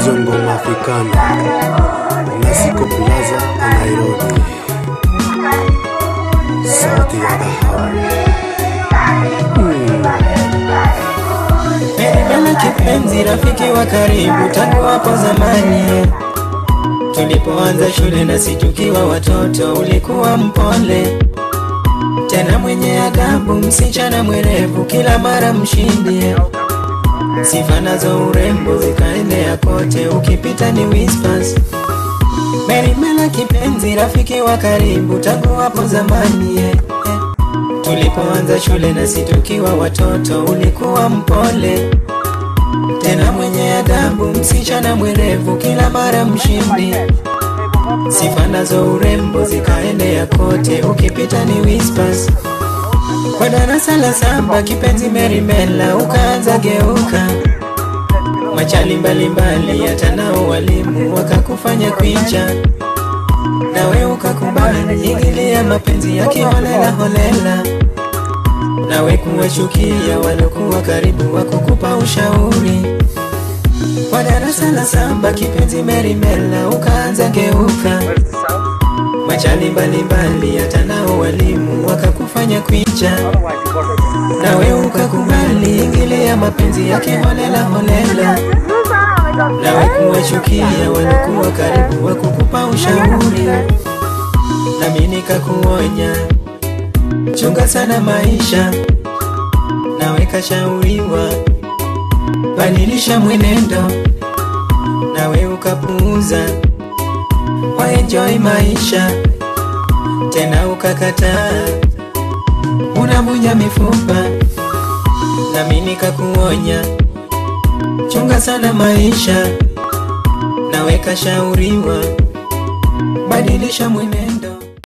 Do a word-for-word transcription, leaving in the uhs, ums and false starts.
Jongo Africano, Nasiko Plaza, Nairobi, sauti ya dhahabu. Mimi kipenzi, rafiki wa karibu tangu hapo zamani, tulipoanza shule na situkiwa watoto. Ulikuwa mpole tena mwenye adabu, msichana mwerevu, kila mara mshindi. Sifa nazo urembo zikaenea kote, ukipita ni whispers. Merimela kipenzi, rafiki wa karibu tangu hapo zamani, yeah, yeah. Tulipoanza shule na situkiwa watoto. Ulikuwa mpole tena mwenye adabu, msichana mwerevu, kila mara mshindi. Sifa nazo urembo zikaenea kote, ukipita ni whispers. Kwa darasa la saba kipenzi Merimela ukaanza geuka, machali mbalimbali hata nao walimu wakakufanya kuicha. Nawe ukakubali ingilia mapenzi ya kiholela holela, nawe kuwachukia walokuwa karibu wakukupa ushauri. Kwa darasa la saba kipenzi Merimela ukaanza geuka, machali mbalimbali hata nao walimu wakakufanya kuicha. Nawe ukakubali ingilia mapenzi ya kiholela holela, nawe kuwachukia walokuwa karibu wakukupa ushauri. Nami nikakuonya, chunga sana maisha. Nawe kashauriwa, badilisha mwenendo. Nawe ukapuuza, waenjoy maisha. Tena ukakataa, unavunja mifupa. Nami nikakuonya, chunga sana maisha. Nawe kashauriwa, badilisha mwenendo.